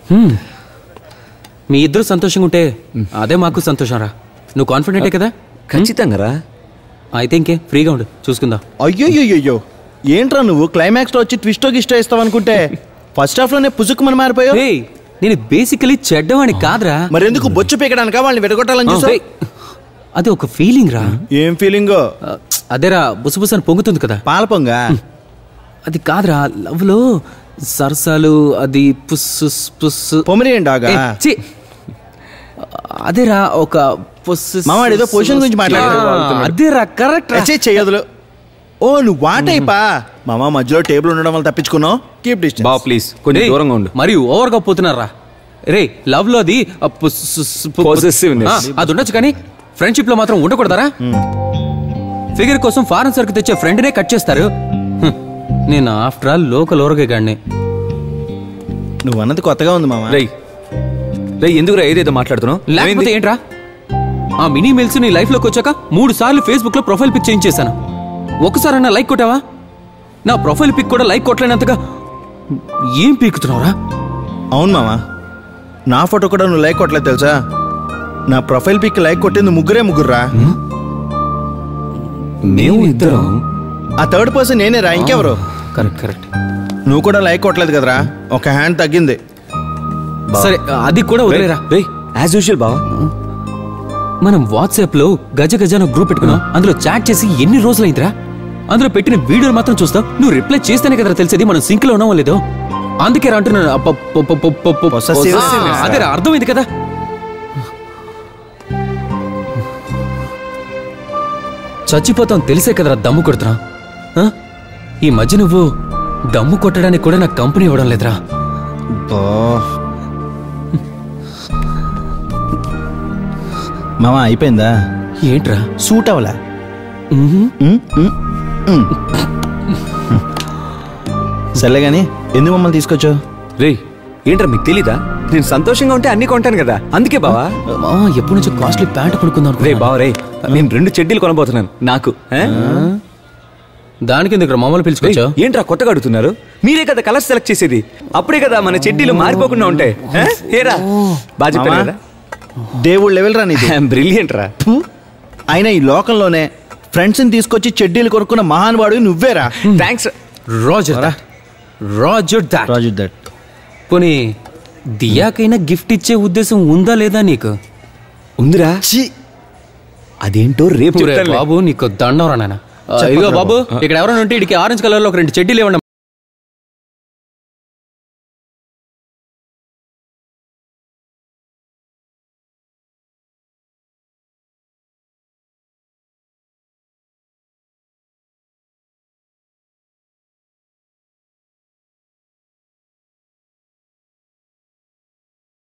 మీ ఇద్దరు సంతోషంగా ఉంటే అదే మాకు సంతోషం రా. నువ్వు కాన్ఫిడెంటే కదా? ఖచ్చితంగా రా. అయితే ఇంకే ఫ్రీగా ఉండు, చూసుకుందాం. అయ్యో ఏంట్రా నువ్వు క్లైమాక్స్ లో వచ్చి ట్విస్టో గిస్టో ఇస్తావు అనుకుంటే ఫస్ట్ హాఫ్ లోనే పుసుకుమని మారిపోయావు. నేను బేసికలీ చెడ్డవాణి కాదురా. మరెందుకు బొచ్చు పీకడానికా వాళ్ళని విడగొట్టాలని చూసావు? అది ఒక ఫీలింగ్ రా. ఏం ఫీలింగ్? అదేరా బుసబుసని పొంగుతుంది కదా, పాల పొంగ. అది కాదురా, లవ్ లో సరసాలు, అది పుస్సు పుస్సు పొమరియండాగా. అదేరా ఒక పుస్సు. మావాడు ఏదో పొజిషన్ గురించి మాట్లాడారు. అదేరా కరెక్ట్. చెయ్యదులు. ఓ నువ్వు వాటైపా మామ మధ్యలో టేబుల్ ఉండడం వల్ల తప్పించుకున్నావు. Keep distance. బా ప్లీజ్ కొంచెం దూరంగా ఉండు. మరి ఓవర్ గా పోతున్నారా రే. లవ్ లో అది అది ఉండొచ్చు కానీ ఫ్రెండ్షిప్ లో మాత్రం ఉండకూడదరా. ఫిగర్ కోసం ఫారెన్ సరుకు తెచ్చే ఫ్రెండ్ నే కట్ చేస్తారు. నేను ఆఫ్టర్ ఆల్ లోకల్ ఓరగే గాడిని. నువ్వు అన్నది కొత్తగా ఉంది మామ. రేయ్ ఎందుకురా ఏదేదో మాట్లాడుతున్నావు? లేకపోతే ఏంట్రా, ఆ మినీ మెయిల్స్ నీ లైఫ్ లోకి వచ్చాక 3 సార్లు ఫేస్బుక్ లో ప్రొఫైల్ పిక్ చేంజ్ చేశాను. ఒకసారన్నా లైక్ కొట్టావా? నా ప్రొఫైల్ పిక్ కూడా లైక్ కొట్టలేనంతగా ఏం పీకుతున్నావురా? అవును మామ, నా ఫోటో కూడా నువ్వు లైక్ కొట్టలేదు తెలుసా? నా ప్రొఫైల్ పిక్ లైక్ కొట్టింది ముగ్గురురా. మేము ఇద్దరం. ఆ థర్డ్ పర్సన్ నేనే రా, ఇంకెవరు? కరెక్ట్. నువ్వు కూడా లైక్ కొట్టలేదు కదరా, ఒక హ్యాండ్ తగ్గింది. సరే అది కూడా వదిలేరా. యాజ్ యూజువల్ బావా, మనం వాట్సాప్ లో గజ గ్రూప్ పెట్టుకున్నాం. అందులో చాట్ చేసి ఎన్ని రోజులైందిరా? అందులో పెట్టిన వీడియోలు మాత్రం చూస్తావు. నువ్వు రిప్లై చేస్తేనే కదా తెలిసేది మనం సింక్ లో ఉన్నామో లేదో. అందుకే అంటున్నాను. అదే అర్థమైంది కదా. చచ్చిపోతాం తెలిసే కదరా దమ్ము కొడుతున్నా. ఈ మధ్య నువ్వు దమ్ము కొట్టడానికి కూడా నాకు కంపెనీ ఇవ్వడం లేదురా. మామా అయిపోయిందా? ఏంట్రా సూట్ అవలా? సర్లే గాని ఎందుకు మమ్మల్ని తీసుకొచ్చావు? రే ఏంట్రా మీకు తెలీదా? నేను సంతోషంగా ఉంటే అన్ని కొంటాను కదా, అందుకే బావా. ఎప్పటి నుంచో కాస్ట్లీ ప్యాంట్ కొనుక్కుందాం. రే బావ రే, నేను 2 చెడ్డీలు కొనబోతున్నాను నాకు. దానికి ఎందుకు మమ్మల్ని పిలుచుకొచ్చావు? ఏంట్రా కొత్తగా అడుగుతున్నారు? మీరే కదా కలర్ సెలెక్ట్ చేసేది, అప్పుడే కదా మన చెడ్డీలు మారిపోకుండా ఉంటాయి. ఏరా బాగా చెప్పారు కదా. దేవుడు లెవెల్ రా నీది. బ్రిలియంట్ రా. అయినా ఈ లోకంలోనే ఫ్రెండ్స్ ని తీసుకొచ్చి చెడ్డీలు కొనుక్కున్న మహానుభాడు నువ్వేరా. Thanks roger that. పోనీ దియాకైనా గిఫ్ట్ ఇచ్చే ఉద్దేశం ఉందా లేదా నీకు? ఉందిరా. అదేంటో రేపు బాబు నీకు దండం రా నాయన. ఇదిగో బాబు, ఇక్కడ ఎవరైనా ఉంటే ఇడికి ఆరెంజ్ కలర్ లో ఒక 2 చెడ్డీలు ఇవ్వండి.